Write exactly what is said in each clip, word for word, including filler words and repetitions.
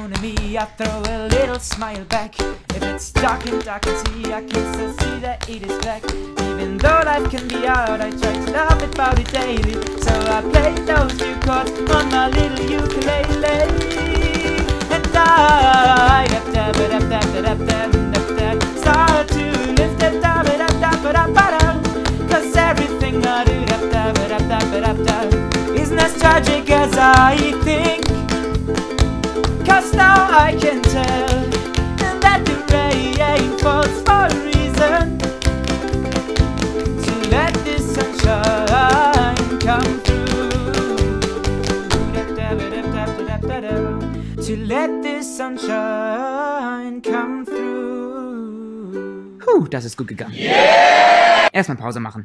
only me, I throw a little smile back. If it's dark and dark and see, I can still see that it is black. Even though life can be hard, I try to laugh about it daily. So I play those few chords on my little ukulele. And I start to lift it up, cause everything I do isn't as tragic as I think. Cause now I can tell that the rain falls for a reason. To let this sunshine come through. To let this sunshine come through. Puh, das ist gut gegangen. Yeah! Erstmal Pause machen.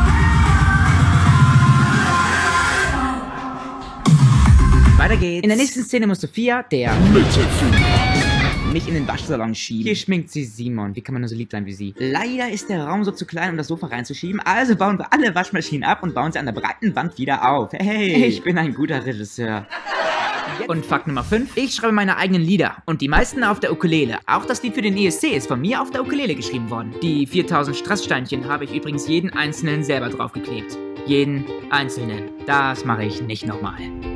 Weiter geht's. In der nächsten Szene muss Sophia, der mich in den Waschsalon schieben. Hier schminkt sie Simon. Wie kann man nur so lieb sein wie sie? Leider ist der Raum so zu klein, um das Sofa reinzuschieben. Also bauen wir alle Waschmaschinen ab und bauen sie an der breiten Wand wieder auf. Hey, ich bin ein guter Regisseur. Und Fakt Nummer fünf. Ich schreibe meine eigenen Lieder. Und die meisten auf der Ukulele. Auch das Lied für den E S C ist von mir auf der Ukulele geschrieben worden. Die viertausend Strasssteinchen habe ich übrigens jeden einzelnen selber draufgeklebt. Jeden einzelnen. Das mache ich nicht nochmal.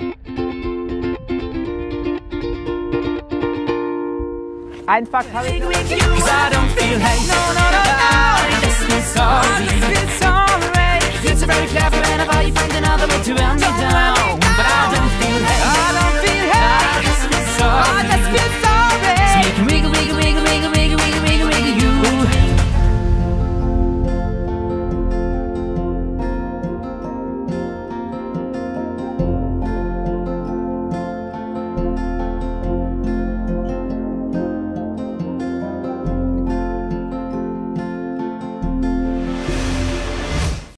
Einfach habe ich noch. Cause I don't feel hate. No, no, no, no. I just feel sorry. I just feel sorry. It's a very clever and I you find another way to end me down. But I don't feel hate. I don't feel hate. I just feel